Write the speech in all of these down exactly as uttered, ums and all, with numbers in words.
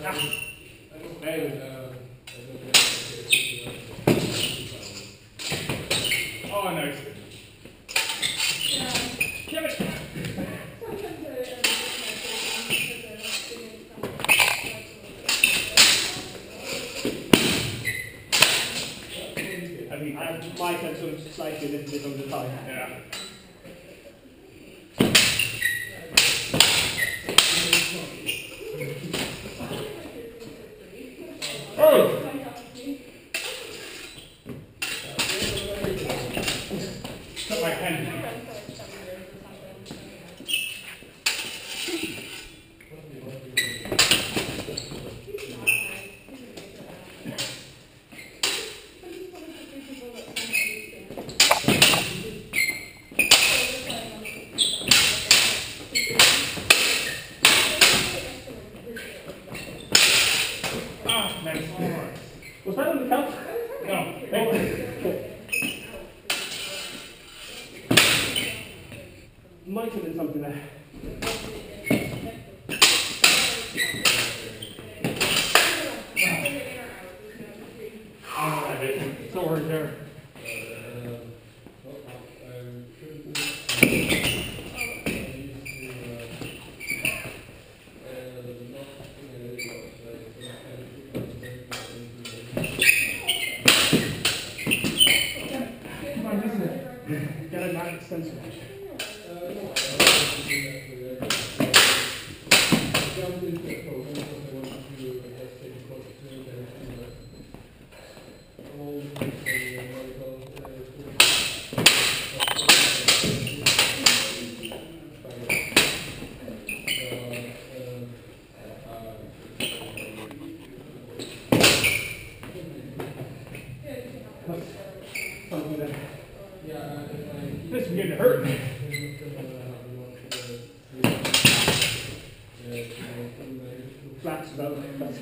Oh, nice. Give it. I mean, I, my sense sort of slightly a little bit over the time. Yeah. Oh! Cut my pen. Ah, nice. Was that on the couch? No. Might have been something there. Oh, it's so hard there. Get a nice extension. Something there. This is getting hurt. Flaps about like that.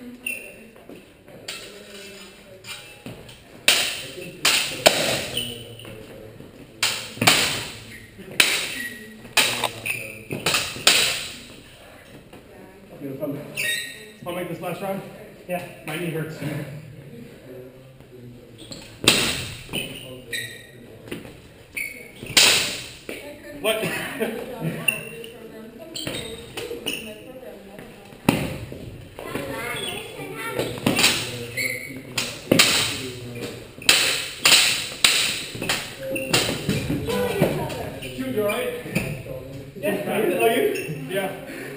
I'll make this last round. Yeah. My knee hurts. What? Shoot, you alright? Yeah. Are you? Yeah.